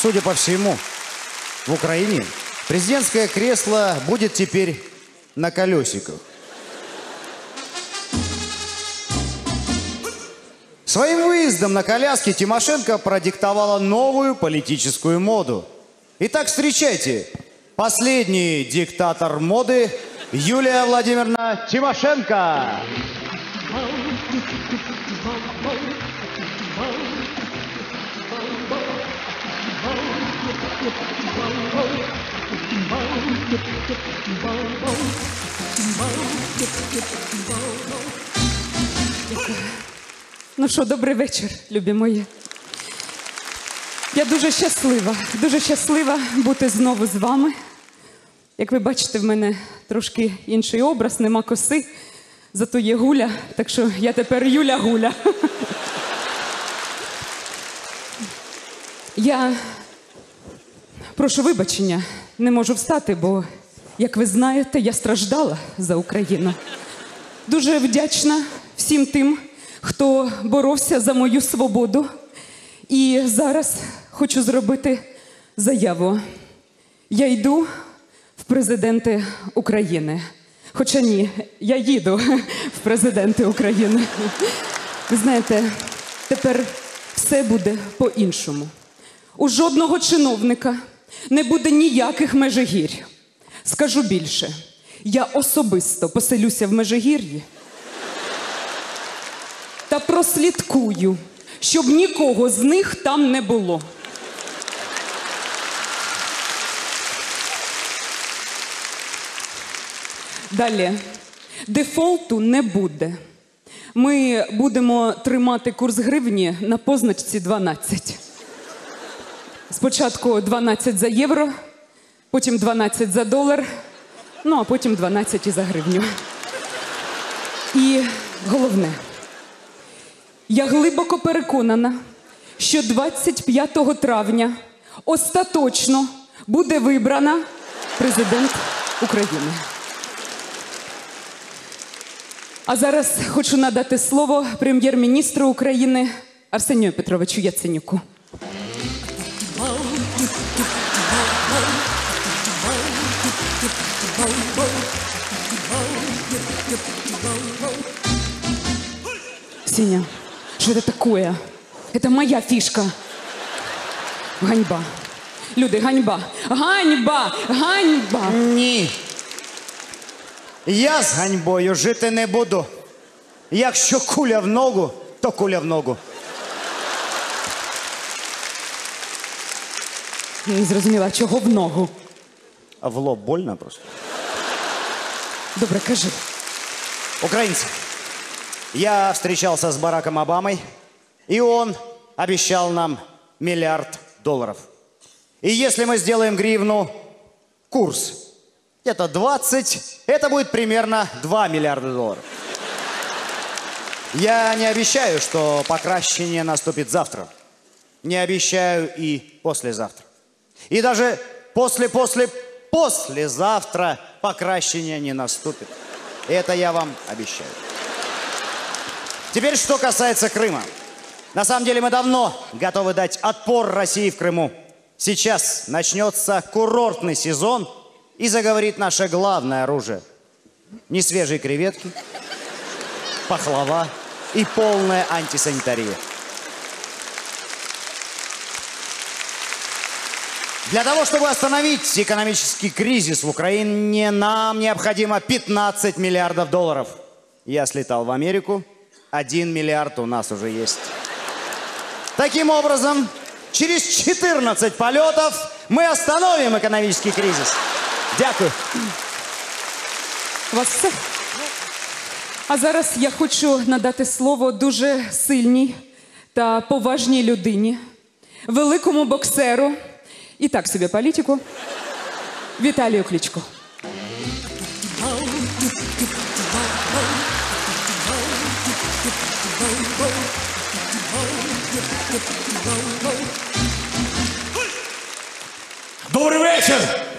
Судя по всему, в Украине президентское кресло будет теперь на колесиках. Своим выездом на коляске Тимошенко продиктовала новую политическую моду. Итак, встречайте, последний диктатор моды Юлия Владимировна Тимошенко. Ну що, добрий вечір, любі мої. Я дуже щаслива бути знову з вами. Як ви бачите, в мене трошки інший образ, нема коси, зато є Гуля, так що я тепер Юля-Гуля. Я прошу вибачення, не можу встати, бо, як ви знаєте, я страждала за Україну. Дуже вдячна всім тим, хто боровся за мою свободу. І зараз хочу зробити заяву. Я йду в президенти України. Хоча ні, я їду в президенти України. Ви знаєте, тепер все буде по-іншому. У жодного чиновника не буде ніяких Межигір'я. Скажу більше, я особисто поселюся в Межигір'ї та прослідкую, щоб нікого з них там не було. Далі. Дефолту не буде. Ми будемо тримати курс гривні на позначці 12. Спочатку 12 за євро, потім 12 за долар, ну а потім 12 і за гривню. І головне. Я глибоко переконана, що 25 травня остаточно буде вибрана президент України. А зараз хочу надати слово прем'єр-міністру України Арсенію Петровичу Яценюку. Сеня, что это такое? Это моя фишка. Ганьба. Люди, ганьба. Ганьба! Ганьба! Ні. Я з ганьбою жити не буду. Якщо куля в ногу, то куля в ногу. Не зрозуміла, чого в ногу? А в лоб больно просто. Добре, кажи. Украинцы, я встречался с Бараком Обамой, и он обещал нам $1 миллиард. И если мы сделаем гривну курс, это 20, это будет примерно $2 миллиарда. Я не обещаю, что покращение наступит завтра. Не обещаю и послезавтра. И даже послезавтра покращение не наступит. Это я вам обещаю. Теперь, что касается Крыма. На самом деле мы давно готовы дать отпор России в Крыму. Сейчас начнется курортный сезон, и заговорит наше главное оружие. Несвежие креветки, пахлава и полная антисанитария. Для того, чтобы остановить экономический кризис в Украине, нам необходимо $15 миллиардов. Я слетал в Америку, 1 миллиард у нас уже есть. Таким образом, через 14 полетов мы остановим экономический кризис. Дякую. У вас все? А зараз я хочу надати слово дуже сильній та поважній людині, великому боксеру і так собі політику Віталію Кличко. Добрий вечір!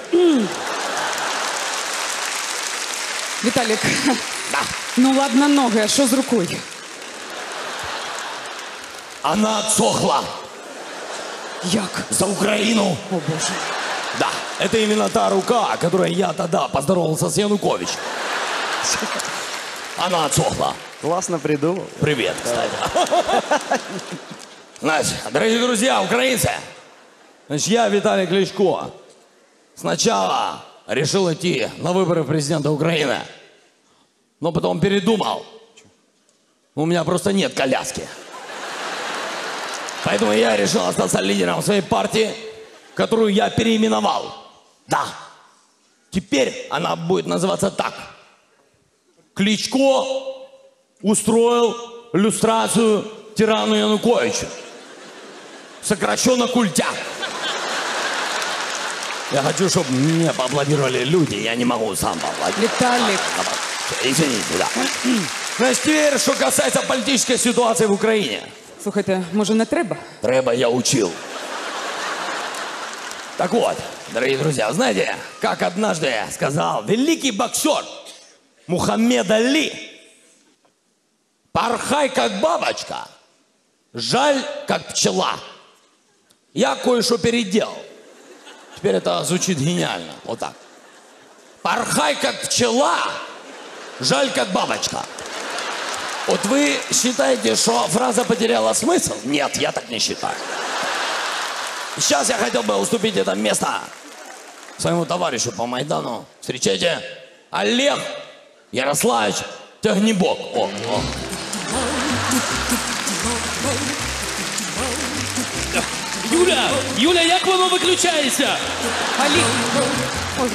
Віталік, ну ладно ноги, а що з рукою? Она отсохла. Як? За Украину. О, Боже. Да, это именно та рука, которой я тогда поздоровался с Януковичем. Она отсохла. Классно придумал. Привет, кстати. Значит, дорогие друзья, украинцы, значит, я, Виталий Кличко, сначала решил идти на выборы президента Украины, но потом передумал. У меня просто нет коляски. Поэтому я решил остаться лидером своей партии, которую я переименовал. Да, теперь она будет называться так. Кличко устроил люстрацию тирану Януковичу. Сокращенно Культяк. Я хочу, чтобы мне поаплодировали люди, я не могу сам поаплодировать. Виталик. Извините, да. Значит, теперь, что касается политической ситуации в Украине. Слухайте, може не треба? Треба я учил. Так вот, дорогие друзья, знаете, как однажды сказал великий боксер Мухаммед Али: порхай как бабочка, жаль как пчела. Я кое-что переделал. Теперь это звучит гениально. Вот так. Порхай как пчела, жаль как бабочка. Вот вы считаете, что фраза потеряла смысл? Нет, я так не считаю. Сейчас я хотел бы уступить это место своему товарищу по Майдану. Встречайте, Олег Ярославович Тягнебок. О. Юля, як воно виключається? Алі. Ой,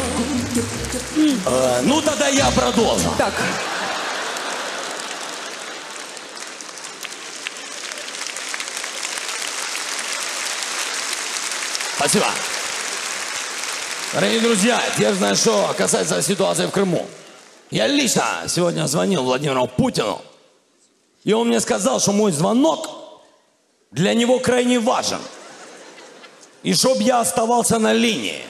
Ну тогда я продолжу. так. Спасибо. Дорогие друзья, теперь, знаешь, что касается ситуации в Крыму. Я лично сегодня звонил Владимиру Путину, и он мне сказал, что мой звонок для него крайне важен. И чтоб я оставался на линии.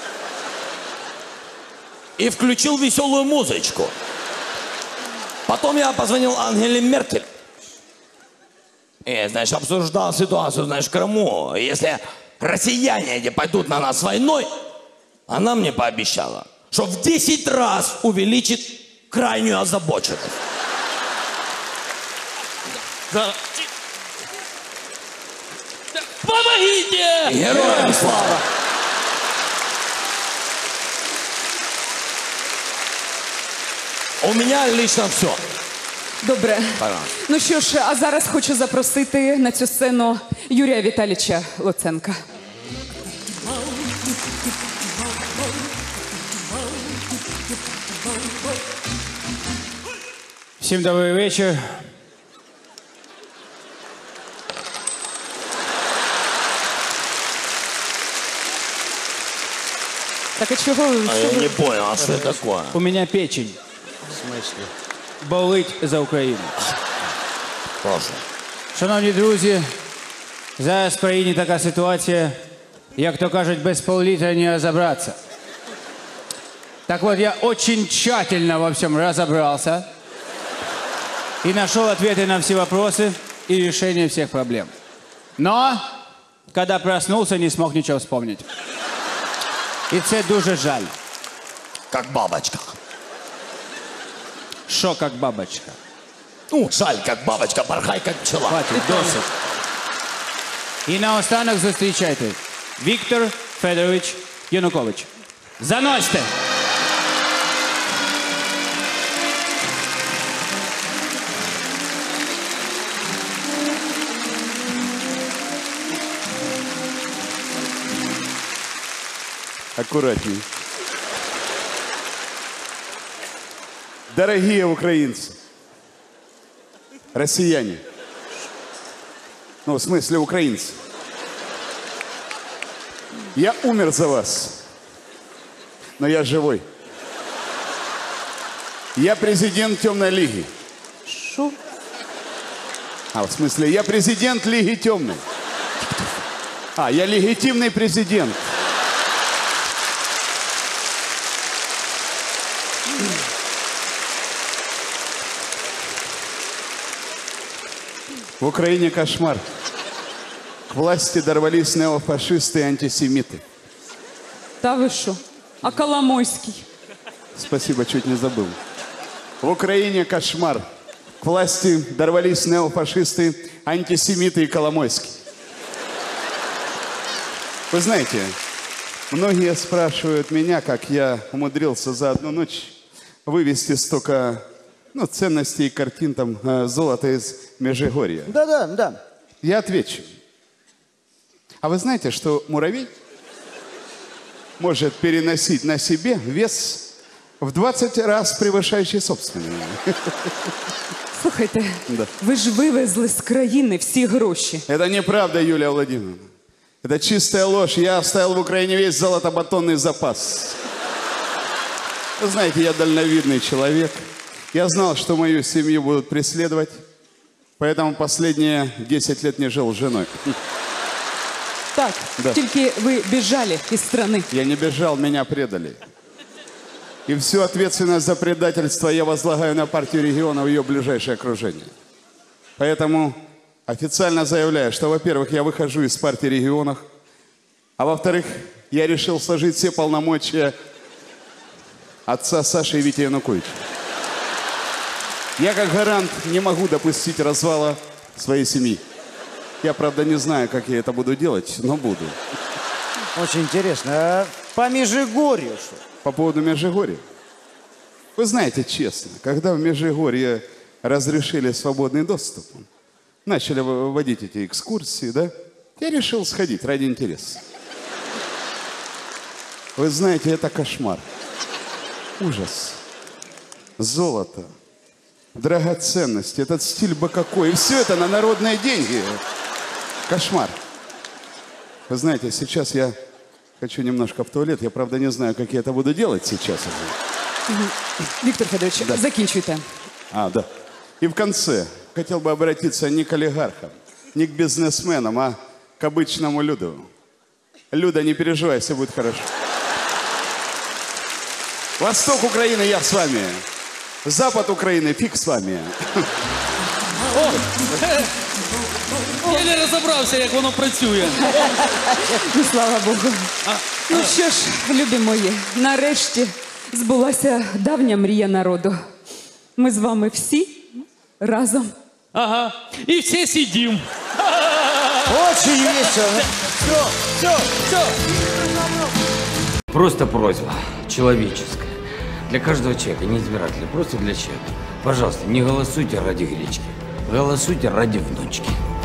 И включил веселую музычку. Потом я позвонил Ангеле Меркель. И, значит, обсуждал ситуацию, знаешь, в Крыму. Если россияне эти пойдут на нас войной, она мне пообещала, что в 10 раз увеличит крайнюю озабоченность. Помогите! Героям слава! У меня лично все. Добре. Пожалуйста. Ну що ж, а зараз хочу запросити на цю сцену Юрія Віталійовича Луценка. Всем добрый вечер. Так а чого? Я не понял, а что это такое? У меня печень. В смысле? Болить за Україну. Прошу. Шановні друзі, зараз в країні така ситуація, як то кажуть, без пол-літра не разобраться. Так вот, я очень тщательно во всем разобрался и нашел ответы на все вопросы и решение всех проблем. Но, когда проснулся, не смог ничего вспомнить. І це дуже жаль. Как бабочка. Що, як бабочка? Ну, жаль, как бабочка, порхай, как пчела. Хватить, досить. І наостанок зустрічайте. Віктор Федорович Янукович. Заносьте! Аккуратней. Дорогие украинцы, россияне, ну, в смысле украинцы, я умер за вас, но я живой. Я президент Темной Лиги. Що? А, в смысле, я президент Лиги Темной. А, я легитимный президент. В Украине кошмар. К власти дорвались неофашисты и антисемиты. Та ви що? А Коломойський? Спасибо, чуть не забыл. В Украине кошмар. К власти дорвались неофашисты, антисемиты и Коломойский. Вы знаете, многие спрашивают меня, как я умудрился за одну ночь вывести столько ценностей и картин, там, золота из Межигорья. Да. Я отвечу. А вы знаете, что муравей может переносить на себе вес в 20 раз превышающий собственный? Слухайте, Да. ви ж вивезли з країни всі гроші. Это неправда, Юлия Владимировна. Это чистая ложь. Я оставил в Украине весь золотобатонный запас. Вы знаете, я дальновидный человек. Я знал, что мою семью будут преследовать. Поэтому последние 10 лет не жил с женой. Так, Да. тільки ви біжали із страни. Я не бежал, меня предали. И всю ответственность за предательство я возлагаю на партию регионов и ее ближайшее окружение. Поэтому официально заявляю, что, во-первых, я выхожу из партии регионов, а во-вторых, я решил сложить все полномочия отца Саши и Вити Януковича. Я как гарант не могу допустить развала своей семьи. Я, правда, не знаю, как я это буду делать, но буду. Очень интересно. А по Межигорью что? По поводу Межигорья. Вы знаете, честно, когда в Межигорье разрешили свободный доступ, начали вводить эти экскурсии, да, я решил сходить ради интереса. Вы знаете, это кошмар. Ужас. Золото. Драгоценности. Этот стиль какой. И все это на народные деньги. Кошмар. Вы знаете, сейчас я хочу немножко в туалет. Я, правда, не знаю, как я это буду делать сейчас. Віктор Федорович, закінчуйте. Да. И в конце хотел бы обратиться не к олигархам, не к бизнесменам, а к обычному люду. Люда, не переживай, все будет хорошо. Восток Украины, я с вами. Запад Украины, фиг с вами. Я не розібрався, як воно працює. Ну, слава Богу. Ну що ж, любі мої, нарешті збулася давня мрія народу. Ми з вами всі разом. Ага. І всі сидім. Очень весело. Все. Просто просьба человеческая. Для каждого человека, не избирателя, просто для человека. Пожалуйста, не голосуйте ради гречки. Голосуйте ради внучки.